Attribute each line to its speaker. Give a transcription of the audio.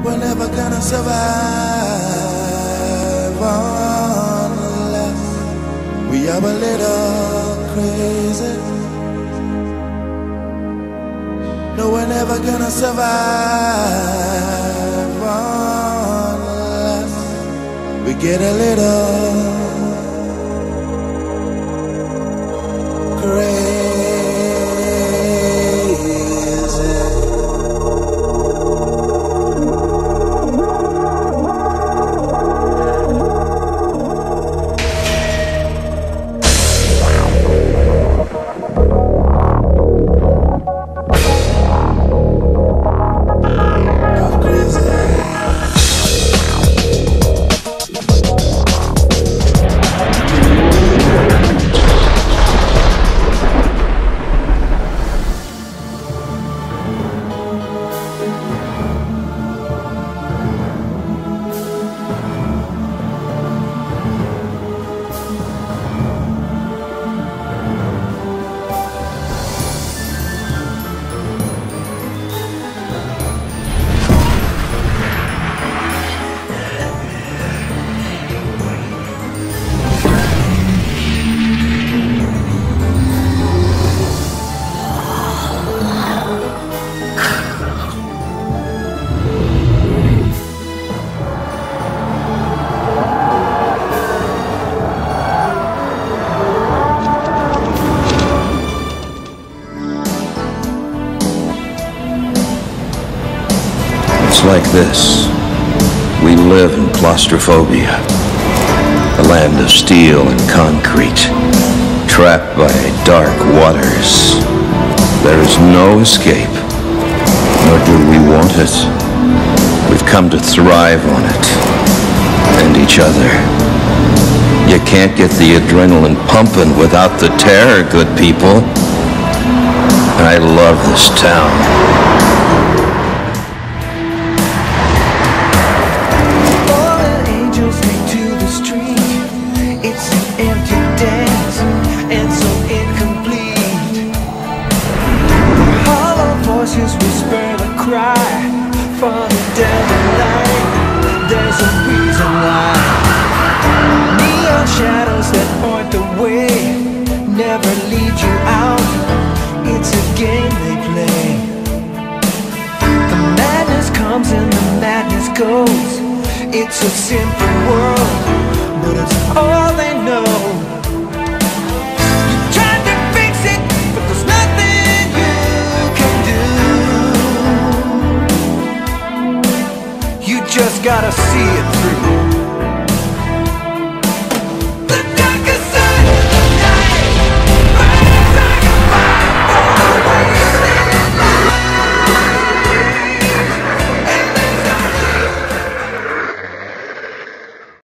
Speaker 1: We're never gonna survive unless we are a little crazy. No, we're never gonna survive unless we get a little crazy.
Speaker 2: It's like this. We live in claustrophobia, a land of steel and concrete, trapped by dark waters. There is no escape, nor do we want it. We've come to thrive on it, and each other. You can't get the adrenaline pumping without the terror, good people. I love this town.
Speaker 3: Whisper the cry for the dead and light. There's a reason why. Neon shadows that point the way never lead you out. It's a game they play. The madness comes and the madness goes. It's a simple world, but it's all they know. Just gotta see it through.